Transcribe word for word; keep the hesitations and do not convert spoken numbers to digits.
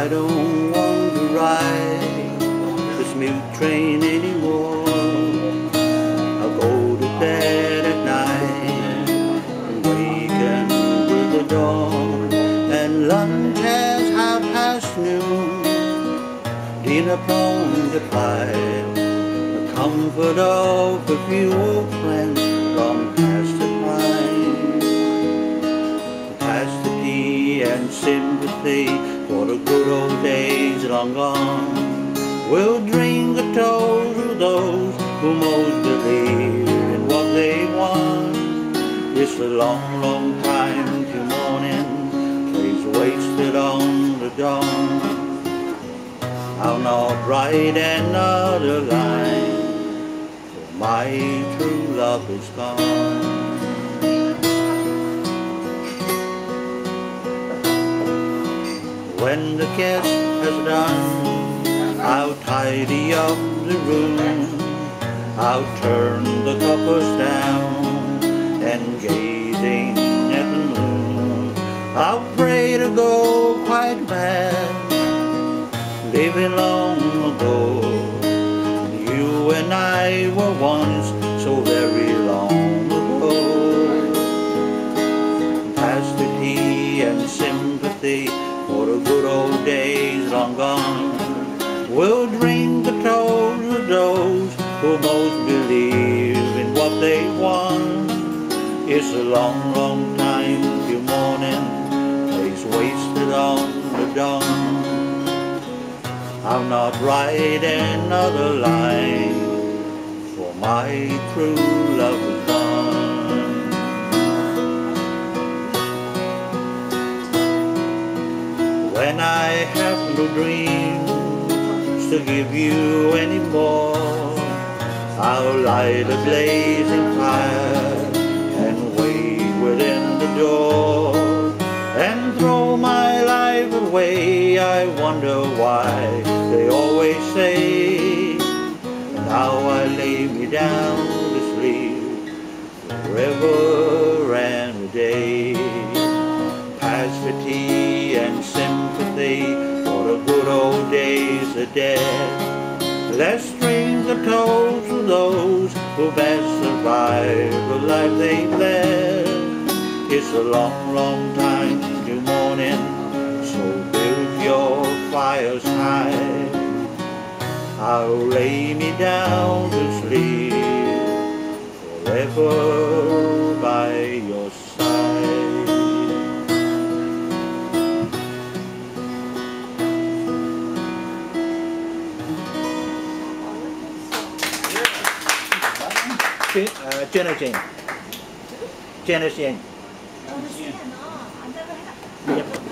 I don't want to ride this milk train anymore. I'll go to bed at night and waken with the dawn, and lunch has half past noon, dinner plans at five, the comfort of a few old friends from past the pine. Past the tea and sympathy for the good old days long gone. We'll drink a toast to those who most believe in what they want. It's a long, long time till morning, place wasted on the dawn. I'll not write another line, for my true love is gone. When the guest has done, I'll tidy up the room, I'll turn the covers down, and gazing at the moon, I'll pray to go quite mad, living long ago. You and I were once so very long ago. Past the tea and sympathy for the good old days long gone, we'll drink a toast to those who most believe in what they want. It's a long, long time till morning, place wasted on the dawn. I'll not write another line, for my true love is gone. When I have no dreams to give you anymore, I'll light a blazing fire and wait within the door, and throw my life away. I wonder why they always say, now I lay me down to sleep forever and a day. Past fatigue and sympathy for the good old days are dead. Let's drink a toast to those who best survived the life they led. It's a long, long time till morning, so build your fires high. I'll lay me down to sleep forever by your side. uh, Janet Jane. Janet Jane. Yep.